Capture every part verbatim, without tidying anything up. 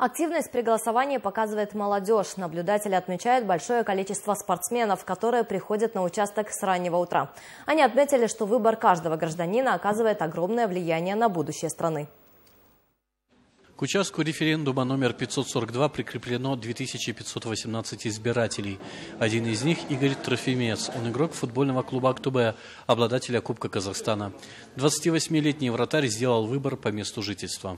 Активность при голосовании показывает молодежь. Наблюдатели отмечают большое количество спортсменов, которые приходят на участок с раннего утра. Они отметили, что выбор каждого гражданина оказывает огромное влияние на будущее страны. К участку референдума номер пятьсот сорок два прикреплено две тысячи пятьсот восемнадцать избирателей. Один из них – Игорь Трофимец. Он игрок футбольного клуба «Актубе», обладателя Кубка Казахстана. двадцативосьмилетний вратарь сделал выбор по месту жительства.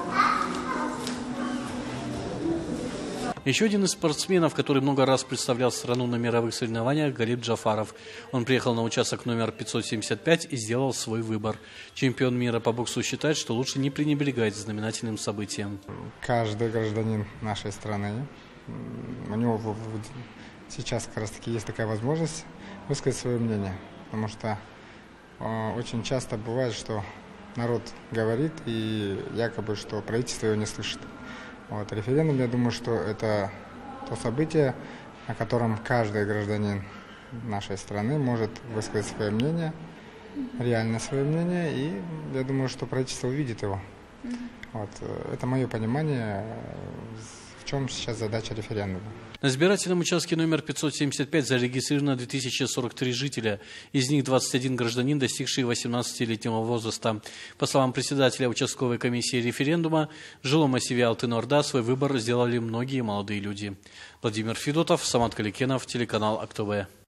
Еще один из спортсменов, который много раз представлял страну на мировых соревнованиях, Галиб Джафаров. Он приехал на участок номер пятьсот семьдесят пять и сделал свой выбор. Чемпион мира по боксу считает, что лучше не пренебрегать знаменательным событием. Каждый гражданин нашей страны, у него сейчас как раз таки есть такая возможность высказать свое мнение. Потому что очень часто бывает, что народ говорит, и якобы, что правительство его не слышит. Вот, референдум, я думаю, что это то событие, о котором каждый гражданин нашей страны может высказать свое мнение, реально свое мнение, и я думаю, что правительство увидит его. Вот, это мое понимание, в чем сейчас задача референдума. На избирательном участке номер пятьсот семьдесят пять зарегистрировано две тысячи сорок три жителя. Из них двадцать один гражданин, достигший восемнадцатилетнего возраста. По словам председателя участковой комиссии референдума, в жилом массиве Алтын-Орда свой выбор сделали многие молодые люди. Владимир Федотов, Самат Каликенов, телеканал «Актубе».